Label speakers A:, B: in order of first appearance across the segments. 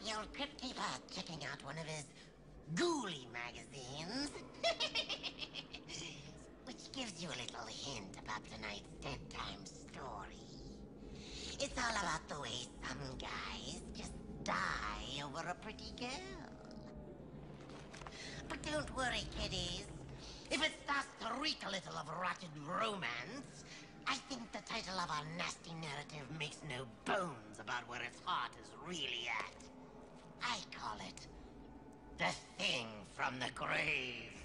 A: The old Crypt keeper checking out one of his Ghoulish magazines. Which gives you a little hint about tonight's Dead Time story. It's all about the way some guys just die over a pretty girl. But don't worry, kiddies. If it starts to reek a little of rotted romance, I think the title of our nasty narrative makes no bones about where its heart is really at. I call it The Thing from the Grave.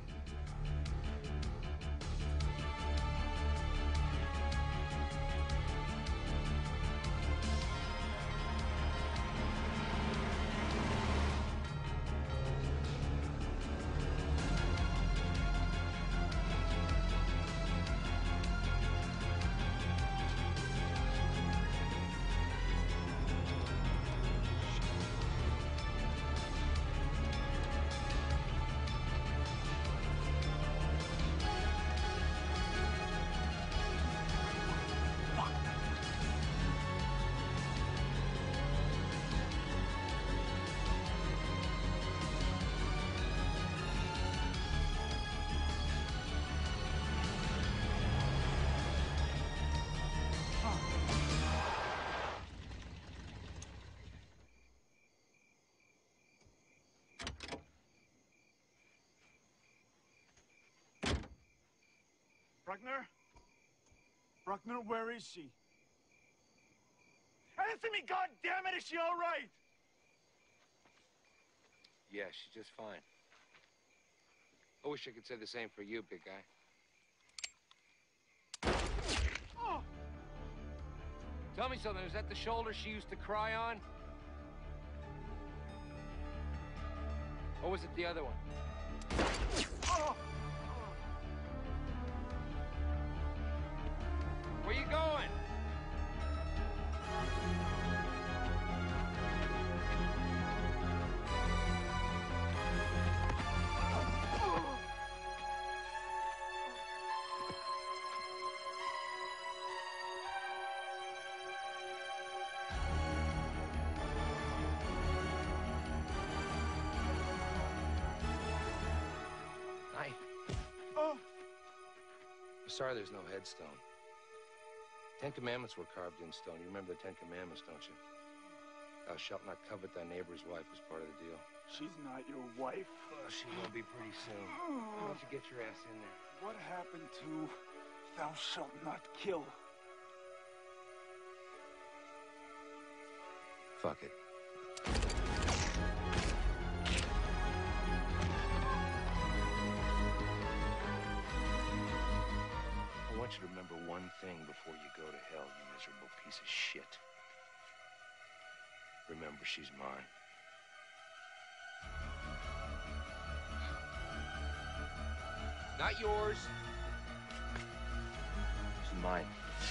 B: Bruckner? Bruckner, where is she? Answer me, goddammit! Is she all right?
C: Yeah, she's just fine. I wish I could say the same for you, big guy.
B: Oh!
C: Tell me something, is that the shoulder she used to cry on? Or was it the other one?
B: Oh!
C: Where you going? Sorry there's no headstone. 10 Commandments were carved in stone. You remember the 10 Commandments, don't you? Thou shalt not covet thy neighbor's wife was part of the deal.
B: She's not your wife.
C: Well, she will be pretty soon. Why don't you get your ass in there?
B: What happened to thou shalt not kill?
C: Fuck it. I want you to remember one thing before you go to hell, you miserable piece of shit. Remember, she's mine. Not yours. She's mine.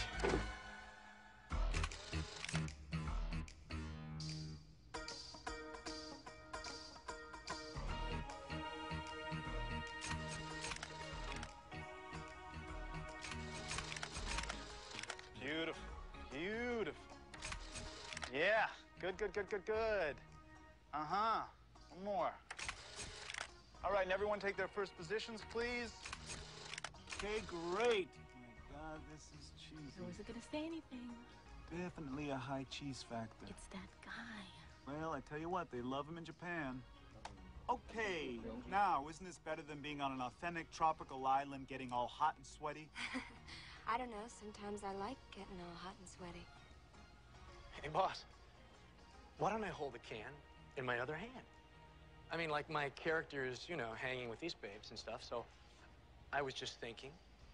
D: Beautiful, beautiful. Yeah, good, good, good, good, good. Uh-huh, one more. All right, and everyone take their first positions, please.
B: Okay, great. Oh my God, this is cheesy.
E: I wasn't gonna say anything.
B: Definitely a high cheese factor.
E: It's that guy.
B: Well, I tell you what, they love him in Japan. Okay, now, isn't this better than being on an authentic tropical island getting all hot and sweaty?
F: I don't know. Sometimes I like getting all hot and sweaty.
D: Hey, boss, why don't I hold the can in my other hand? I mean, like, my character's, you know, hanging with these babes and stuff, so I was just thinking,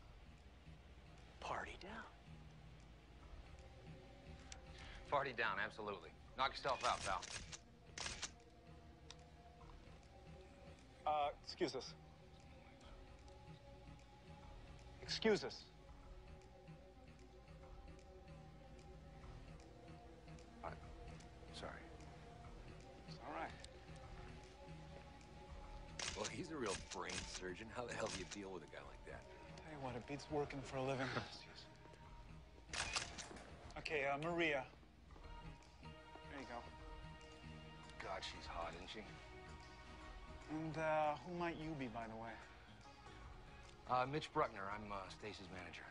D: party down.
C: Party down, absolutely. Knock yourself out, pal.
D: Excuse us. Excuse us.
C: Sorry.
D: It's all right.
C: Well, he's a real brain surgeon. How the hell do you deal with a guy like that?
D: Tell you what, it beats working for a living. Okay, Maria. There you go.
C: God, she's hot, isn't she?
B: And who might you be, by the way?
C: Mitch Bruckner. I'm Stacy's manager.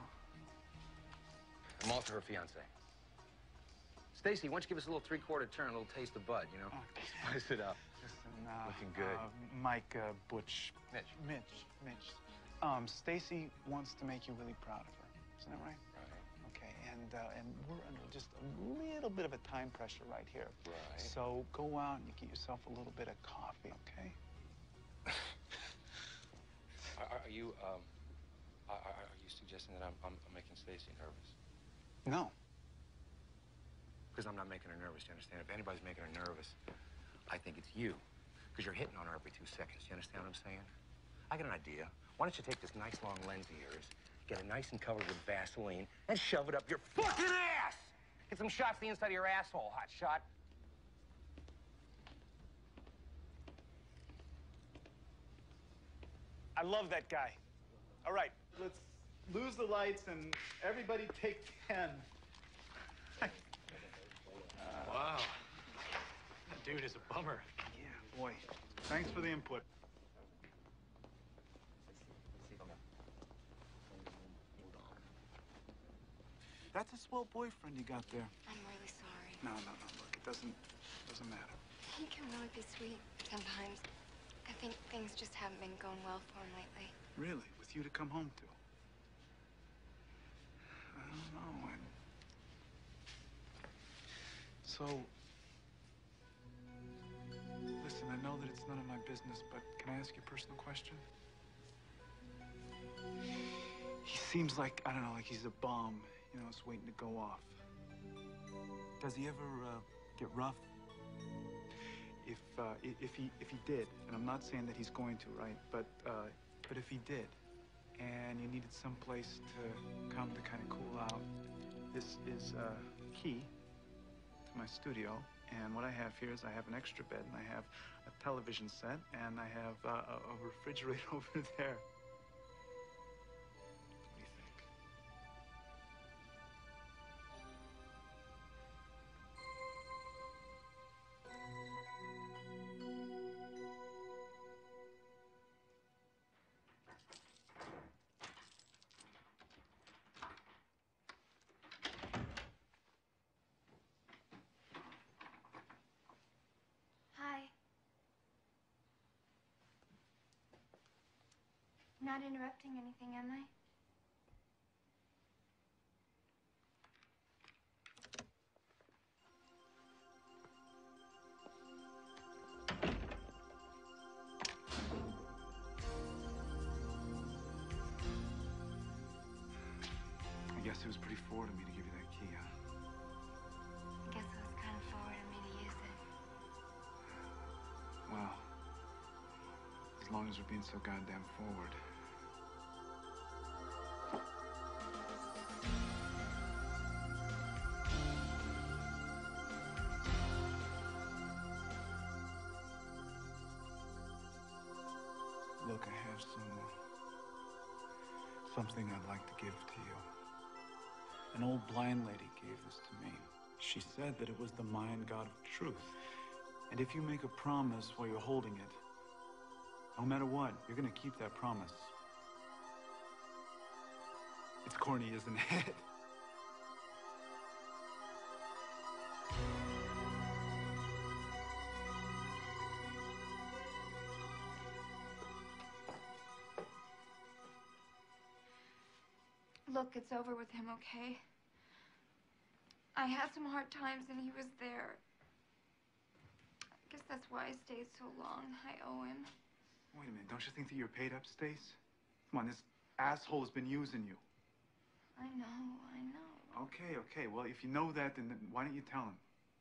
C: I'm also her fiance. Stacy, why don't you give us a little three-quarter turn, a little taste of Bud, you know?
B: Okay.
C: Spice it up.
B: Listen,
C: looking good.
B: Mike, Butch.
C: Mitch.
B: Mitch. Stacy wants to make you really proud of her. Isn't that right?
C: Right.
B: Okay, and we're under just a little bit of a time pressure right here.
C: Right.
B: So go out and you get yourself a little bit of coffee, okay?
C: Are you suggesting that I'm making Stacy nervous?
B: No.
C: Because I'm not making her nervous, you understand? If anybody's making her nervous, I think it's you. Because you're hitting on her every 2 seconds. You understand what I'm saying? I got an idea. Why don't you take this nice long lens of yours, get it nice and covered with Vaseline, and shove it up your fucking ass! Get some shots to the inside of your asshole, hot shot.
B: I love that guy. All right, let's lose the lights and everybody take 10.
D: Wow. That dude is a bummer.
B: Yeah, boy. Thanks for the input. That's a swell boyfriend you got there.
F: I'm really sorry.
B: No. Look, it doesn't matter.
F: He can really be sweet sometimes. I think things just haven't been going well for him lately.
B: Really? With you to come home to? I don't know. So, listen, I know that it's none of my business, but can I ask you a personal question? He seems like, I don't know, like he's a bomb, you know, it's waiting to go off. Does he ever get rough? If he did, and I'm not saying that he's going to, right? But if he did, and you needed some place to come to kind of cool out, this is key to my studio. And what I have here is I have an extra bed, and I have a television set, and I have a refrigerator over there. What do you think?
F: Hi. Not interrupting anything, am I?
B: I guess it was pretty forward of me to give you that key, huh?
F: I guess it was kind of forward of me to use it.
B: Well, as long as we're being so goddamn forward. Look, I have something I'd like to give to you. An old blind lady gave this to me. She said that it was the Mayan god of truth. And if you make a promise while you're holding it, no matter what, you're gonna keep that promise. It's corny, isn't it?
F: Look, it's over with him, okay? I had some hard times and he was there. I guess that's why I stayed so long. I owe him.
B: Wait a minute, don't you think that you're paid up, Stace? Come on, this asshole has been using you.
F: I know.
B: Okay, well, if you know that, then why don't you tell him?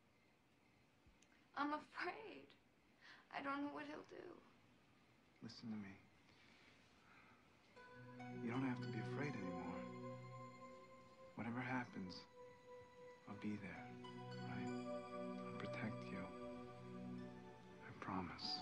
F: I'm afraid. I don't know what he'll do.
B: Listen to me. You don't have to be afraid anymore. Whatever happens, I'll be there, right? I'll protect you. I promise.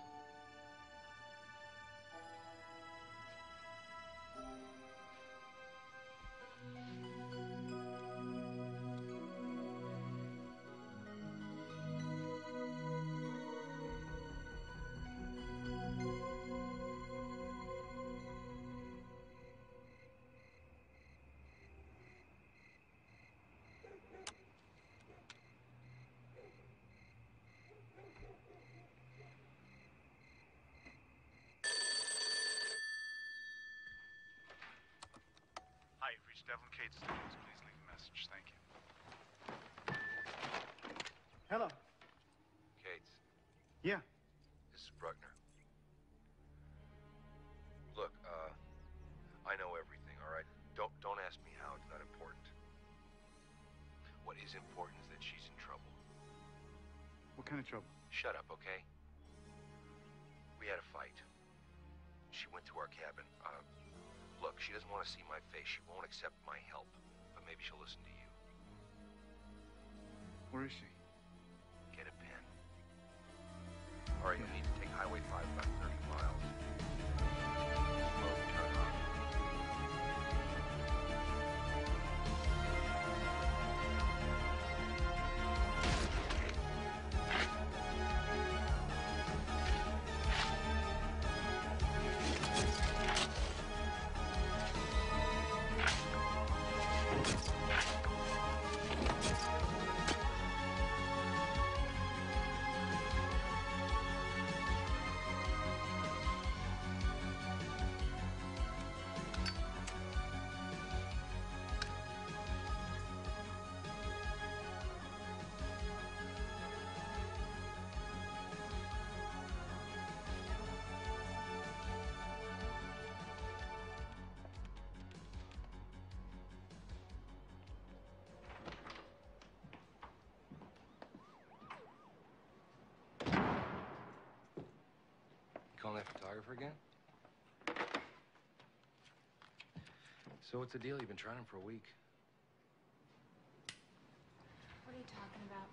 B: Devlin Kate Stevens. Please leave a message. Thank you. Hello.
C: Cates,
B: Yeah.
C: this is Bruckner. Look, I know everything, all right? Don't ask me how. It's not important. What is important is that she's in trouble.
B: What kind of trouble?
C: Shut up, okay? We had a fight. She went to our cabin. Look, she doesn't want to see my face. She won't accept my help. But maybe she'll listen to you.
B: Where is she?
C: Get a pen. All right, you need to take Highway 5 about 30 miles. Slow turn on. Calling that photographer again? So what's the deal? You've been trying him for a week.
F: What are you talking about?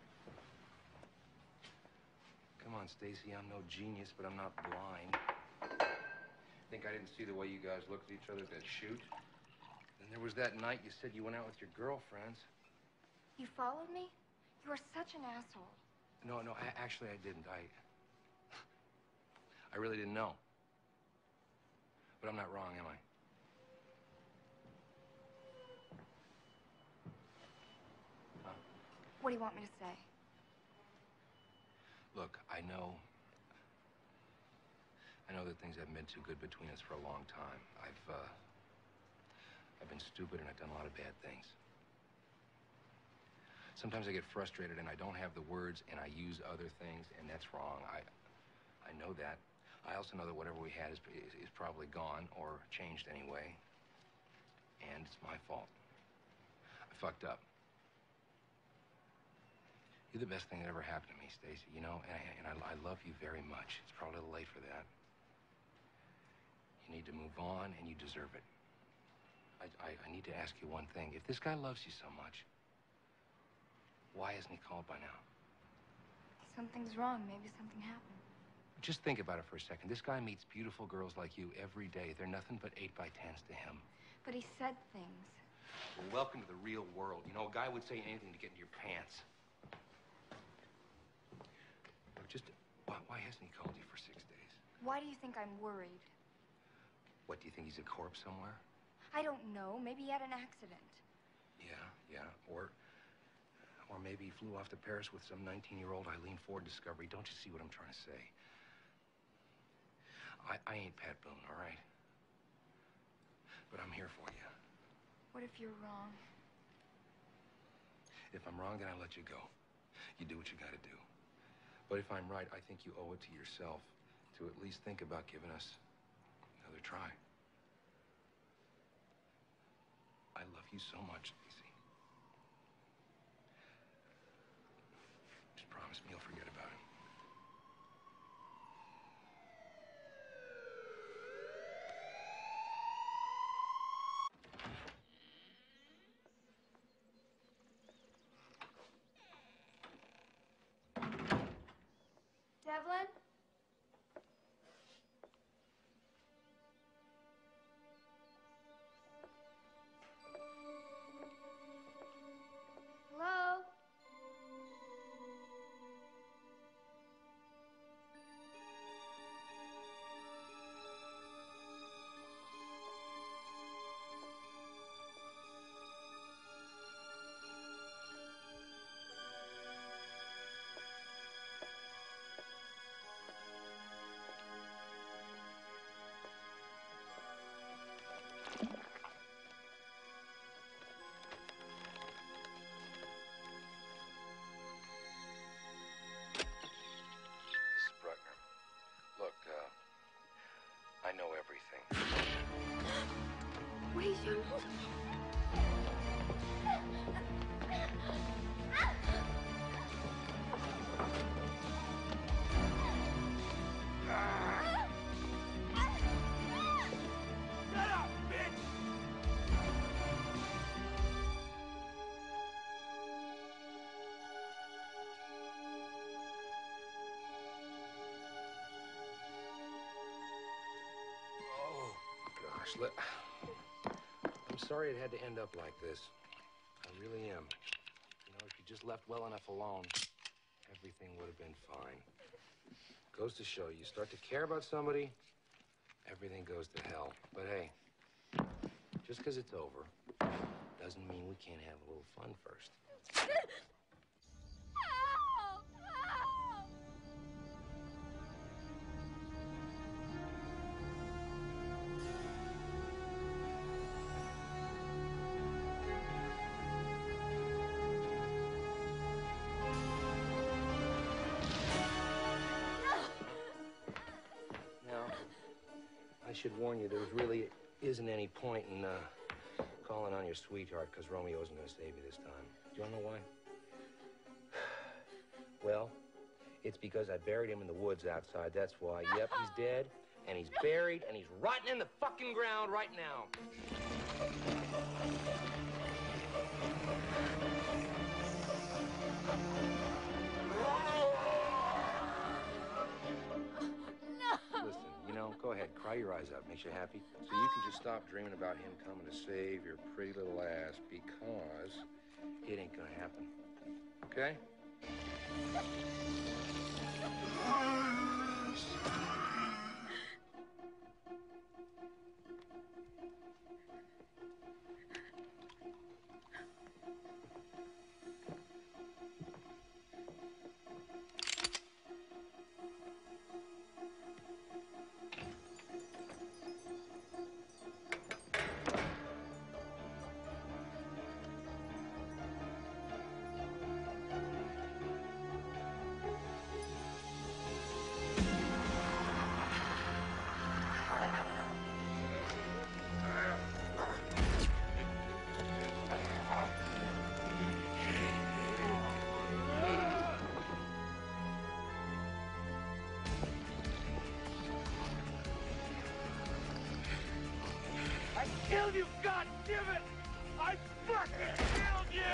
C: Come on, Stacy, I'm no genius, but I'm not blind. Think I didn't see the way you guys looked at each other at that shoot? Then there was that night you said you went out with your girlfriends.
F: You followed me? You are such an asshole.
C: No, actually I didn't. I really didn't know. But I'm not wrong, am I? Huh?
F: What do you want me to say?
C: Look, I know that things haven't been too good between us for a long time. I've been stupid and I've done a lot of bad things. Sometimes I get frustrated and I don't have the words and I use other things, and that's wrong. I know that. I also know that whatever we had is probably gone or changed anyway. And it's my fault. I fucked up. You're the best thing that ever happened to me, Stacy, you know? And I love you very much. It's probably a little late for that. You need to move on, and you deserve it. I need to ask you one thing. If this guy loves you so much, why hasn't he called by now?
F: Something's wrong. Maybe something happened.
C: Just think about it for a second. This guy meets beautiful girls like you every day. They're nothing but 8x10s to him.
F: But he said things.
C: Well, welcome to the real world. You know, a guy would say anything to get in your pants. Look, why hasn't he called you for 6 days?
F: Why do you think I'm worried?
C: What, do you think he's a corpse somewhere?
F: I don't know. Maybe he had an accident.
C: Yeah. Or maybe he flew off to Paris with some 19-year-old Eileen Ford discovery. Don't you see what I'm trying to say? I ain't Pat Boone, all right? But I'm here for you.
F: What if you're wrong?
C: If I'm wrong, then I let you go. You do what you gotta do. But if I'm right, I think you owe it to yourself to at least think about giving us another try. I love you so much, Stacey. Just promise me you'll forget about it.
F: Devlin? Hello?
C: Look, I'm sorry it had to end up like this. I really am. You know, if you just left well enough alone, everything would have been fine. Goes to show you start to care about somebody, everything goes to hell. But hey, just because it's over doesn't mean we can't have a little fun first. I should warn you, there really isn't any point in calling on your sweetheart, because Romeo isn't going to save you this time. Do you want to know why? Well, it's because I buried him in the woods outside, that's why. Yep, he's dead, and he's buried, and he's rotting in the fucking ground right now. Go ahead, cry your eyes out. Makes you happy. So you can just stop dreaming about him coming to save your pretty little ass, because it ain't gonna happen. Okay?
G: Killed you, goddammit! I fucking killed you!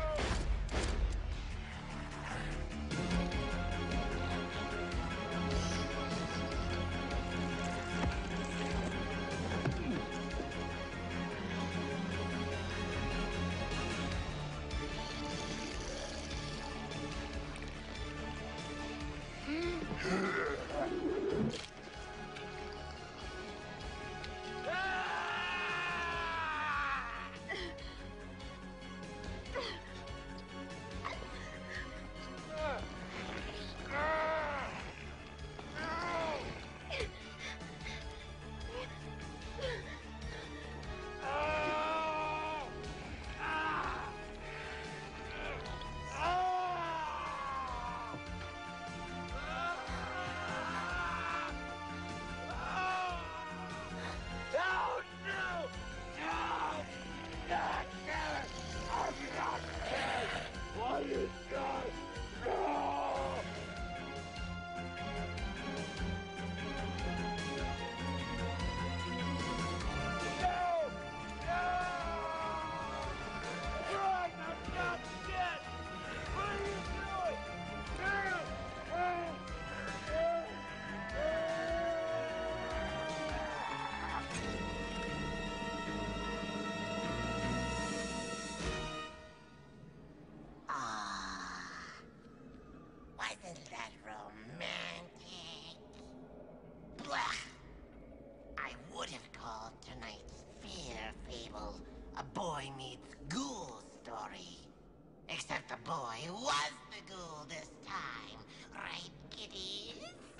A: Wasn't that romantic? Blah! I would have called tonight's fear fable a boy meets ghoul story. Except the boy was the ghoul this time, right, kiddies?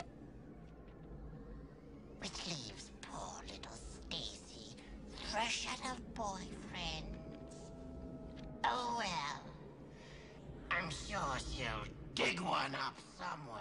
A: Which leaves poor little Stacy fresh out of boyfriends. Oh well. I'm sure she'll dig one up somewhere.